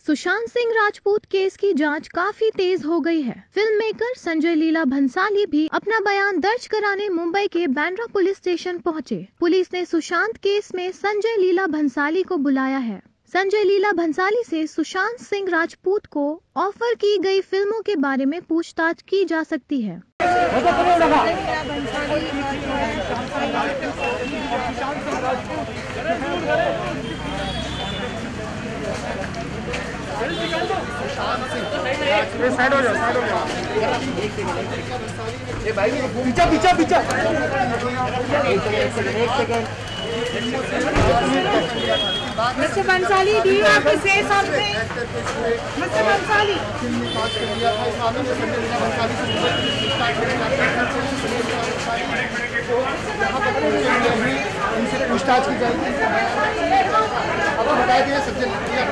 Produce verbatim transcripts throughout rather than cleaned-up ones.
Sushant Singh Rajput case की जांच काफी तेज हो गई है। फिल्म मेकर संजय लीला भंसाली भी अपना बयान दर्ज कराने मुंबई के बांद्रा पुलिस स्टेशन पहुंचे। पुलिस ने सुशांत केस में संजय लीला भंसाली को बुलाया है। संजय लीला भंसाली से सुशांत सिंह राजपूत को ऑफर की गई फिल्मों के बारे में पूछताछ की जा सकती है। साइड हो जाओ, साइड हो जाओ। ये भाई पीछा पीछा पीछा एक second. Mister Bhansali, do you have to say something? Mister Bhansali, इनसे पूछताछ की जाएगी। अब बता दिया सज्जन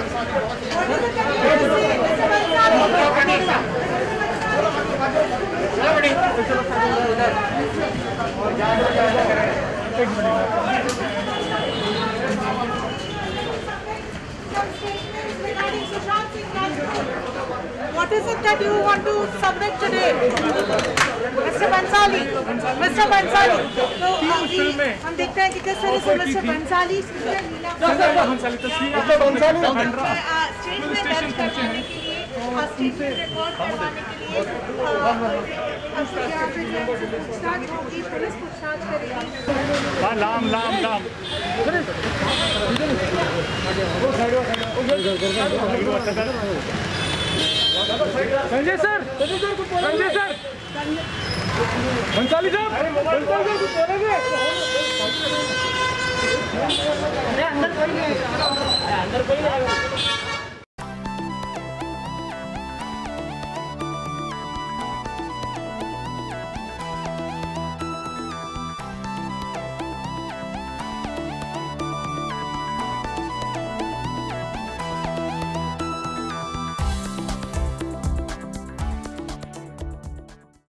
what is it that you want to submit today? Mister Bhansali, mister Bhansali, तो अभी हम देखते हैं कि किस तरह से मिस्टर बंसाली स्टेट में दर्ज करवाने के लिए, स्टेट में रिकॉर्ड करवाने के लिए पूछताछ होगी, पुलिस पूछताछ करेगी। लाम लाम लाम संजय सर, संजय सर, भंसाली साहब, भंसाली साहब कुछ बोलेंगे? अंदर कोई नहीं, अंदर कोई नहीं।